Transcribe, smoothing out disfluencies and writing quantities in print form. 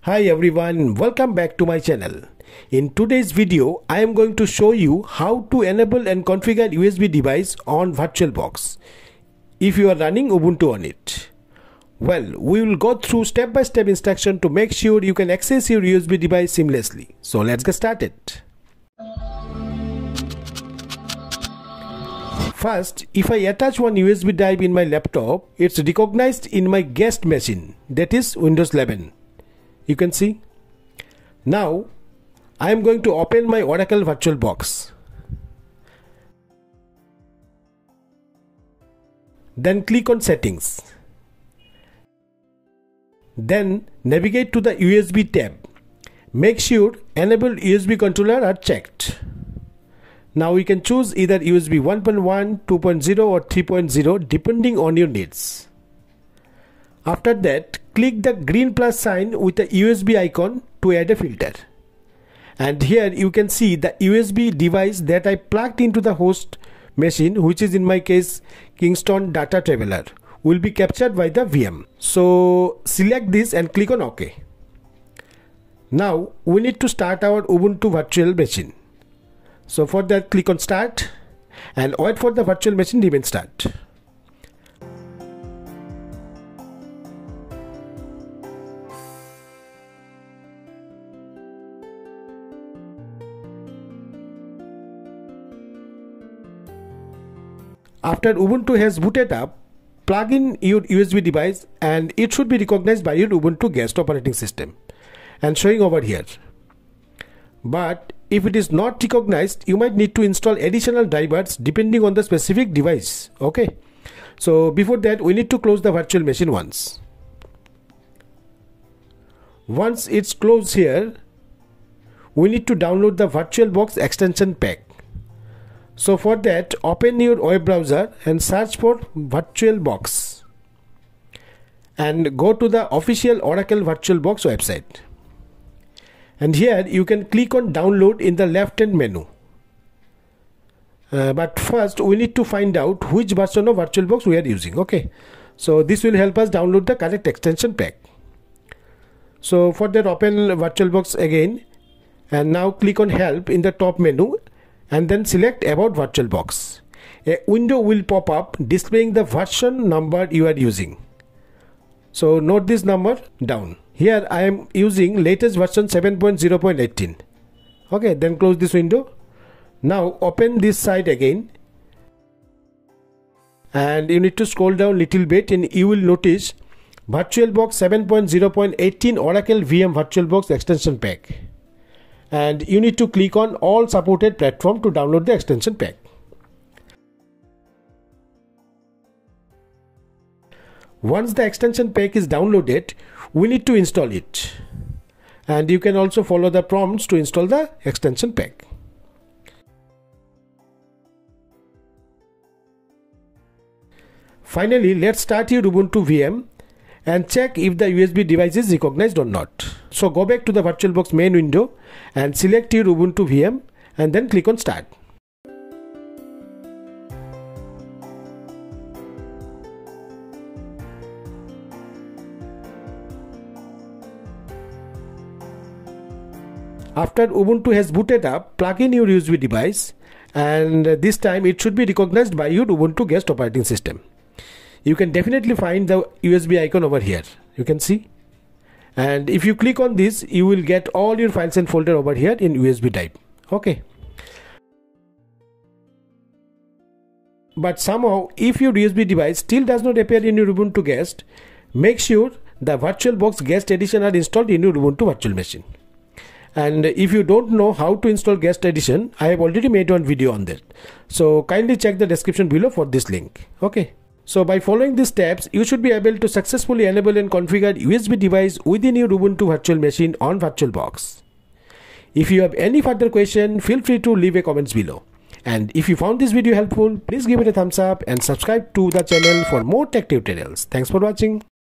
Hi everyone, welcome back to my channel. In today's video, I am going to show you how to enable and configure USB device on VirtualBox if you are running Ubuntu on it. Well, we will go through step-by-step instruction to make sure you can access your USB device seamlessly. So let's get started. First, if I attach one USB drive in my laptop, it's recognized in my guest machine, that is Windows 11. You can see. Now I am going to open my Oracle VirtualBox. Then click on Settings. Then navigate to the USB tab. Make sure Enable USB Controller are checked. Now we can choose either USB 1.1, 2.0 or 3.0 depending on your needs. After that, click the green plus sign with the USB icon to add a filter. And here you can see the USB device that I plugged into the host machine, which is in my case Kingston Data Traveler, will be captured by the VM. So select this and click on OK. Now we need to start our Ubuntu virtual machine. So for that, click on Start and wait for the virtual machine remain start. After Ubuntu has booted up, plug in your USB device and it should be recognized by your Ubuntu guest operating system and showing over here. But if it is not recognized, you might need to install additional drivers depending on the specific device. Okay. So before that, we need to close the virtual machine once. Once it's closed here, we need to download the VirtualBox extension pack. So for that, open your web browser and search for VirtualBox and go to the official Oracle VirtualBox website. And here you can click on download in the left hand menu. But first we need to find out which version of VirtualBox we are using. Okay, so this will help us download the correct extension pack. So for that, open VirtualBox again and now click on help in the top menu and then select about VirtualBox. A window will pop up displaying the version number you are using. So note this number down. Here I am using latest version 7.0.18. Okay, then close this window. Now open this site again and you need to scroll down little bit and you will notice VirtualBox 7.0.18 Oracle VM VirtualBox extension pack. And you need to click on all supported platform to download the extension pack. Once the extension pack is downloaded, we need to install it. And you can also follow the prompts to install the extension pack. Finally, let's start your Ubuntu VM and check if the USB device is recognized or not. So go back to the VirtualBox main window and select your Ubuntu VM and then click on Start. After Ubuntu has booted up, plug in your USB device and this time it should be recognized by your Ubuntu guest operating system. You can definitely find the USB icon over here. You can see. And if you click on this, you will get all your files and folder over here in USB drive. Okay. But somehow, if your USB device still does not appear in your Ubuntu guest, make sure the VirtualBox guest edition are installed in your Ubuntu virtual machine. And if you don't know how to install guest edition, I have already made one video on that. So kindly check the description below for this link. Okay. So by following these steps, you should be able to successfully enable and configure USB device within your Ubuntu virtual machine on VirtualBox. If you have any further question, feel free to leave a comments below. And if you found this video helpful, please give it a thumbs up and subscribe to the channel for more tech tutorials. Thanks for watching.